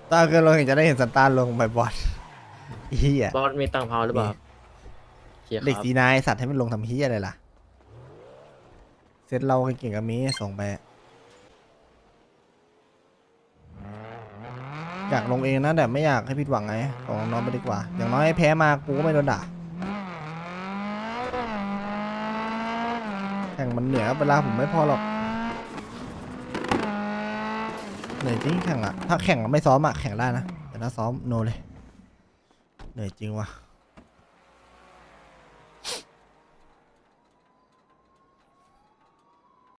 ตาเกินลงเห็นจะได้เห็นสันตาลงบ่อยบอสเฮียบอสมีตังค์พอหรือเปล่าครับโอเคคเด็กรับสีนายสัตว์ให้มันลงทำเฮียอะไรล่ะเซตเราเก่งกับมีส่งไปอยากลงเองนะแต่ไม่อยากให้ผิดหวังไงของน้องไปดีกว่าอย่างน้อยให้แพ้มากูก็ไม่โดนด่าแข่งมันเหนื่อยเวลาผมไม่พอหรอกเหนื่อยจริงแข่งอะถ้าแข่งไม่ซ้อมอะแข่งได้นะแต่ถ้าซ้อมโนเลยเหนื่อยจริงว่ะ